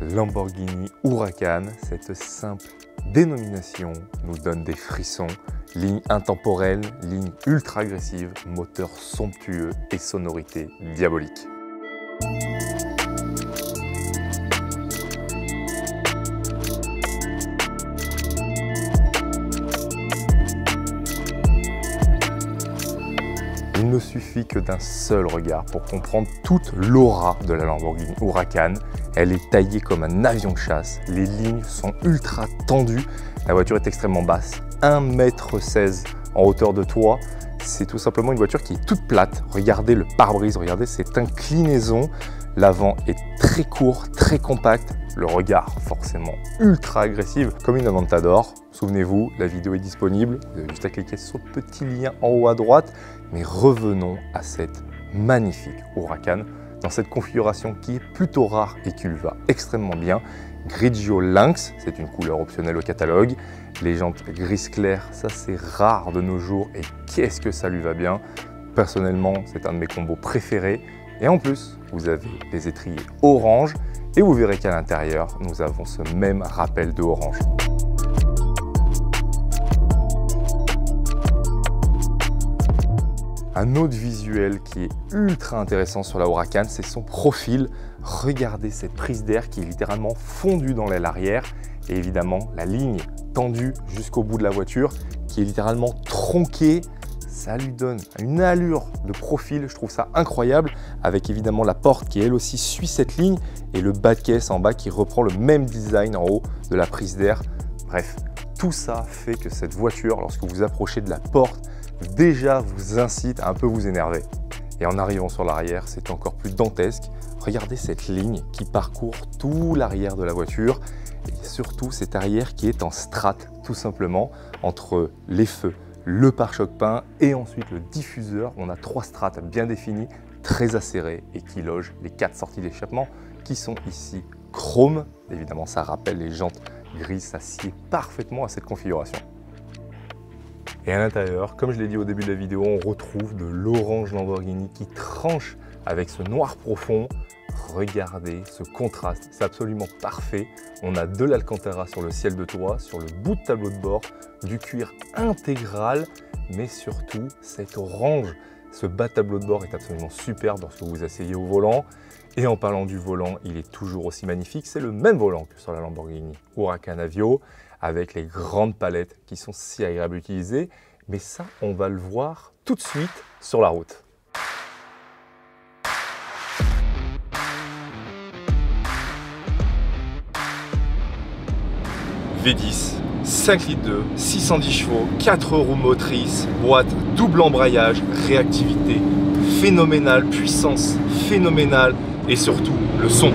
Lamborghini Huracan, cette simple dénomination nous donne des frissons. Ligne intemporelle, ligne ultra agressive, moteur somptueux et sonorité diabolique. Il ne suffit que d'un seul regard pour comprendre toute l'aura de la Lamborghini Huracan. Elle est taillée comme un avion de chasse, les lignes sont ultra tendues, la voiture est extrêmement basse, 1,16 m en hauteur de toit. C'est tout simplement une voiture qui est toute plate. Regardez le pare-brise, regardez cette inclinaison. L'avant est très court, très compact. Le regard forcément ultra agressif comme une Aventador. Souvenez-vous, la vidéo est disponible. Vous avez juste à cliquer sur le petit lien en haut à droite. Mais revenons à cette magnifique Huracan dans cette configuration qui est plutôt rare et qui lui va extrêmement bien. Grigio Lynx, c'est une couleur optionnelle au catalogue. Les jantes gris clair, ça c'est rare de nos jours et qu'est-ce que ça lui va bien. Personnellement, c'est un de mes combos préférés. Et en plus, vous avez des étriers orange et vous verrez qu'à l'intérieur, nous avons ce même rappel de orange. Un autre visuel qui est ultra intéressant sur la Huracan, c'est son profil. Regardez cette prise d'air qui est littéralement fondue dans l'aile arrière et évidemment la ligne tendue jusqu'au bout de la voiture qui est littéralement tronquée. Ça lui donne une allure de profil, je trouve ça incroyable, avec évidemment la porte qui elle aussi suit cette ligne et le bas de caisse en bas qui reprend le même design en haut de la prise d'air. Bref, tout ça fait que cette voiture, lorsque vous approchez de la porte, déjà vous incite à un peu vous énerver. Et en arrivant sur l'arrière, c'est encore plus dantesque. Regardez cette ligne qui parcourt tout l'arrière de la voiture et surtout cet arrière qui est en strate tout simplement entre les feux, le pare-choc peint et ensuite le diffuseur. On a 3 strates bien définies, très acérées et qui logent les 4 sorties d'échappement qui sont ici chrome. Évidemment, ça rappelle les jantes grises, ça sied parfaitement à cette configuration. Et à l'intérieur, comme je l'ai dit au début de la vidéo, on retrouve de l'orange Lamborghini qui tranche avec ce noir profond. Regardez ce contraste, c'est absolument parfait. On a de l'Alcantara sur le ciel de toit, sur le bout de tableau de bord, du cuir intégral, mais surtout cet orange. Ce bas de tableau de bord est absolument superbe lorsque vous vous asseyez au volant. Et en parlant du volant, il est toujours aussi magnifique. C'est le même volant que sur la Lamborghini Huracan Aveo, avec les grandes palettes qui sont si agréables à utiliser. Mais ça, on va le voir tout de suite sur la route. V10, 5 litres 2, 610 chevaux, 4 roues motrices, boîte double embrayage, réactivité phénoménale, puissance phénoménale et surtout le son.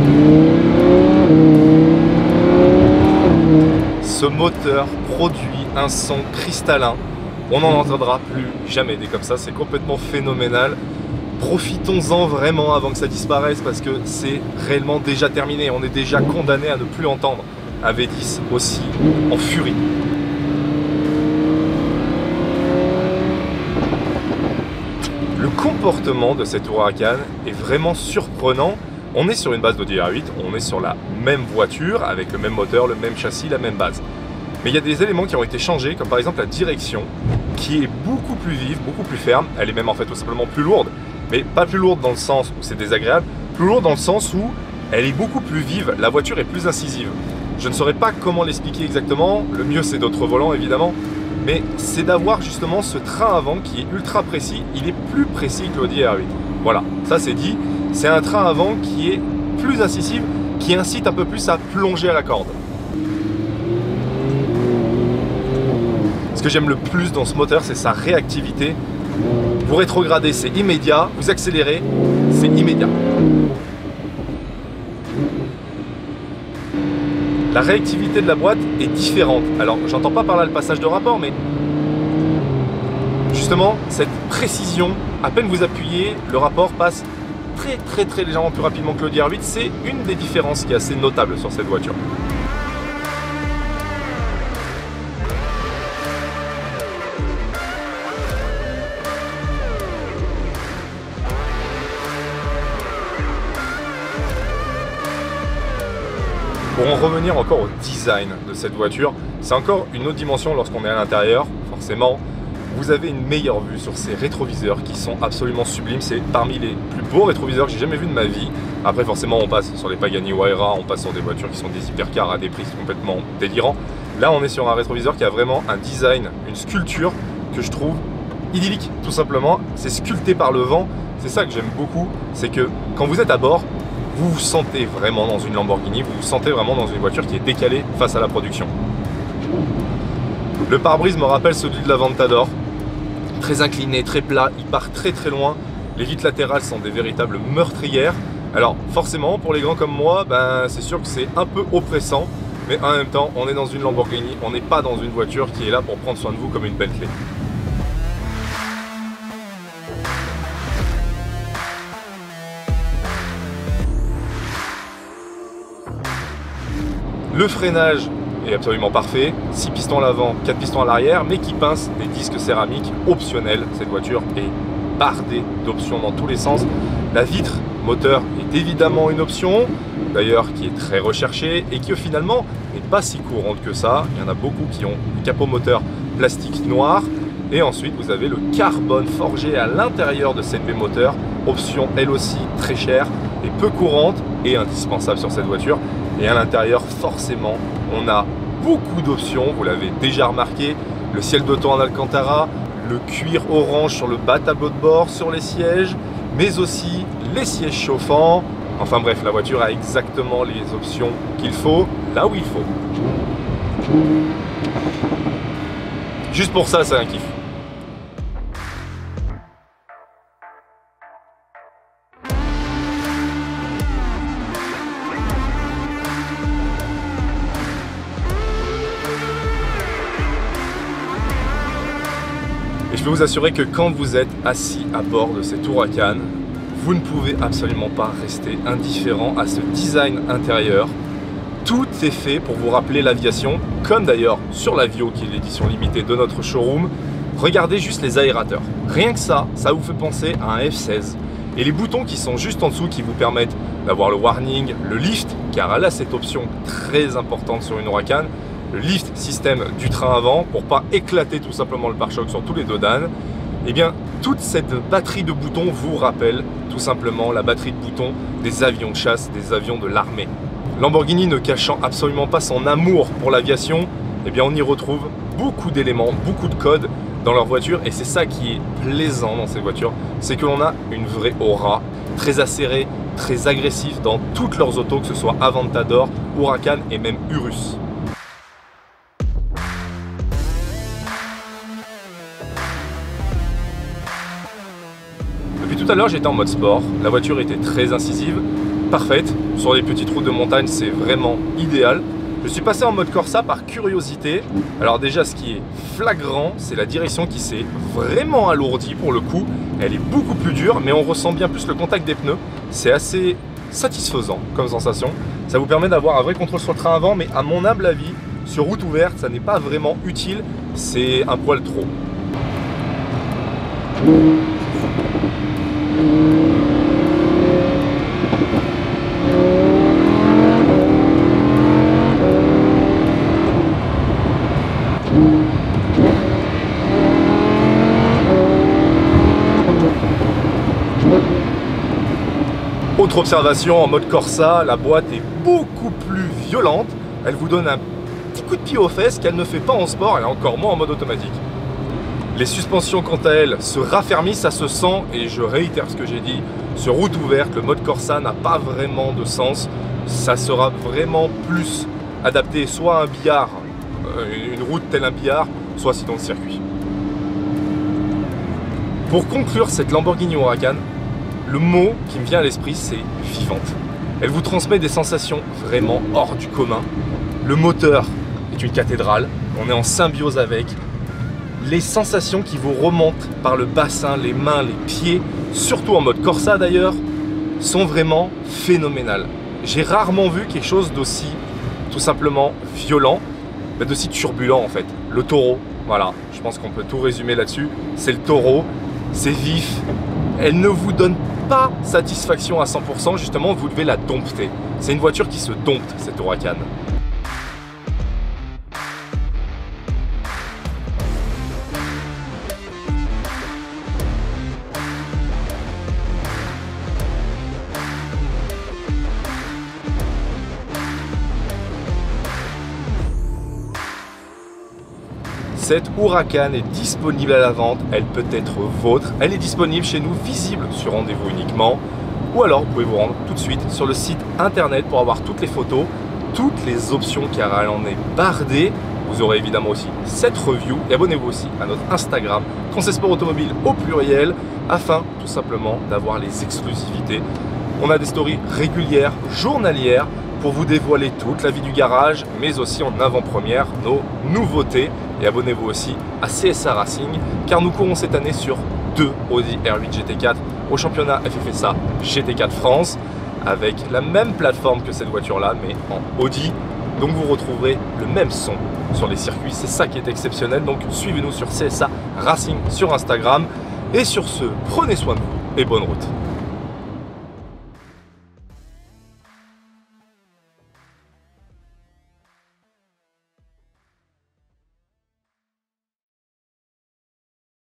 Ce moteur produit un son cristallin. On n'en entendra plus jamais des comme ça, c'est complètement phénoménal. Profitons-en vraiment avant que ça disparaisse parce que c'est réellement déjà terminé. On est déjà condamné à ne plus entendre un V10 aussi en furie. Le comportement de cette Huracan est vraiment surprenant. On est sur une base d'Audi R8, on est sur la même voiture avec le même moteur, le même châssis, la même base. Mais il y a des éléments qui ont été changés, comme par exemple la direction, qui est beaucoup plus vive, beaucoup plus ferme. Elle est même en fait tout simplement plus lourde, mais pas plus lourde dans le sens où c'est désagréable, plus lourde dans le sens où elle est beaucoup plus vive, la voiture est plus incisive. Je ne saurais pas comment l'expliquer exactement, le mieux c'est d'autres volants évidemment, mais c'est d'avoir justement ce train avant qui est ultra précis, il est plus précis que l'Audi R8. Voilà, ça c'est dit, c'est un train avant qui est plus incisif, qui incite un peu plus à plonger à la corde. Ce que j'aime le plus dans ce moteur, c'est sa réactivité. Vous rétrogradez, c'est immédiat, vous accélérez, c'est immédiat. La réactivité de la boîte est différente. Alors, j'entends pas par là le passage de rapport, mais justement, cette précision, à peine vous appuyez, le rapport passe très légèrement plus rapidement que l'Audi R8. C'est une des différences qui est assez notable sur cette voiture. Pour en revenir encore au design de cette voiture, c'est encore une autre dimension lorsqu'on est à l'intérieur, forcément. Vous avez une meilleure vue sur ces rétroviseurs qui sont absolument sublimes. C'est parmi les plus beaux rétroviseurs que j'ai jamais vus de ma vie. Après, forcément, on passe sur les Pagani Huayra, on passe sur des voitures qui sont des hypercars à des prix complètement délirants. Là, on est sur un rétroviseur qui a vraiment un design, une sculpture que je trouve idyllique, tout simplement. C'est sculpté par le vent. C'est ça que j'aime beaucoup. C'est que quand vous êtes à bord, vous vous sentez vraiment dans une Lamborghini, vous vous sentez vraiment dans une voiture qui est décalée face à la production. Le pare-brise me rappelle celui de l'Aventador. Très incliné, très plat, il part très très loin. Les vitres latérales sont des véritables meurtrières. Alors forcément, pour les grands comme moi, c'est sûr que c'est un peu oppressant. Mais en même temps, on est dans une Lamborghini, on n'est pas dans une voiture qui est là pour prendre soin de vous comme une Bentley. Le freinage est absolument parfait, 6 pistons à l'avant, 4 pistons à l'arrière, mais qui pince des disques céramiques optionnels. Cette voiture est bardée d'options dans tous les sens. La vitre moteur est évidemment une option, d'ailleurs qui est très recherchée et qui finalement n'est pas si courante que ça. Il y en a beaucoup qui ont le capot moteur plastique noir. Et ensuite vous avez le carbone forgé à l'intérieur de cette baie moteur, option elle aussi très chère et peu courante et indispensable sur cette voiture. Et à l'intérieur, forcément, on a beaucoup d'options, vous l'avez déjà remarqué, le ciel d'auto en Alcantara, le cuir orange sur le bas tableau de bord, sur les sièges, mais aussi les sièges chauffants. Enfin bref, la voiture a exactement les options qu'il faut, là où il faut. Juste pour ça, c'est un kiff. Et je peux vous assurer que quand vous êtes assis à bord de cette Huracan, vous ne pouvez absolument pas rester indifférent à ce design intérieur. Tout est fait pour vous rappeler l'aviation, comme d'ailleurs sur l'Avio qui est l'édition limitée de notre showroom. Regardez juste les aérateurs. Rien que ça vous fait penser à un F16. Et les boutons qui sont juste en dessous qui vous permettent d'avoir le warning, le lift, car elle a cette option très importante sur une Huracan, le lift système du train avant pour pas éclater tout simplement le pare-choc sur tous les dodanes. Et bien toute cette batterie de boutons vous rappelle tout simplement la batterie de boutons des avions de chasse, des avions de l'armée. Lamborghini ne cachant absolument pas son amour pour l'aviation, eh bien on y retrouve beaucoup d'éléments, beaucoup de codes dans leur voiture et c'est ça qui est plaisant dans ces voitures, c'est que l'on a une vraie aura, très acérée, très agressive dans toutes leurs autos, que ce soit Aventador, Huracan et même Urus. Depuis tout à l'heure, j'étais en mode sport. La voiture était très incisive, parfaite. Sur les petites routes de montagne, c'est vraiment idéal. Je suis passé en mode Corsa par curiosité. Alors déjà, ce qui est flagrant, c'est la direction qui s'est vraiment alourdie pour le coup. Elle est beaucoup plus dure, mais on ressent bien plus le contact des pneus. C'est assez satisfaisant comme sensation. Ça vous permet d'avoir un vrai contrôle sur le train avant, mais à mon humble avis, sur route ouverte, ça n'est pas vraiment utile. C'est un poil trop. Autre observation en mode Corsa, la boîte est beaucoup plus violente. Elle vous donne un petit coup de pied aux fesses qu'elle ne fait pas en sport et encore moins en mode automatique. Les suspensions quant à elles se raffermissent, ça se sent et je réitère ce que j'ai dit. Sur route ouverte, le mode Corsa n'a pas vraiment de sens. Ça sera vraiment plus adapté soit à un billard, une route telle un billard, soit sinon le circuit. Pour conclure cette Lamborghini Huracan, le mot qui me vient à l'esprit, c'est vivante. Elle vous transmet des sensations vraiment hors du commun. Le moteur est une cathédrale, on est en symbiose avec. Les sensations qui vous remontent par le bassin, les mains, les pieds, surtout en mode Corsa d'ailleurs, sont vraiment phénoménales. J'ai rarement vu quelque chose d'aussi tout simplement violent, mais d'aussi turbulent en fait. Le taureau, voilà, je pense qu'on peut tout résumer là-dessus. C'est le taureau, c'est vif, elle ne vous donne pas satisfaction à 100%, justement vous devez la dompter. C'est une voiture qui se dompte, cette Huracan. Cette Huracan est disponible à la vente, elle peut être vôtre, elle est disponible chez nous, visible sur rendez-vous uniquement, ou alors vous pouvez vous rendre tout de suite sur le site internet pour avoir toutes les photos, toutes les options car elle en est bardée. Vous aurez évidemment aussi cette review et abonnez-vous aussi à notre Instagram, Conseil Sport Automobile au pluriel, afin tout simplement d'avoir les exclusivités. On a des stories régulières, journalières, pour vous dévoiler toute la vie du garage, mais aussi en avant-première nos nouveautés. Et abonnez-vous aussi à CSA Racing, car nous courons cette année sur 2 Audi R8 GT4 au championnat FFSA GT4 France, avec la même plateforme que cette voiture-là, mais en Audi. Donc vous retrouverez le même son sur les circuits, c'est ça qui est exceptionnel. Donc suivez-nous sur CSA Racing sur Instagram. Et sur ce, prenez soin de vous et bonne route.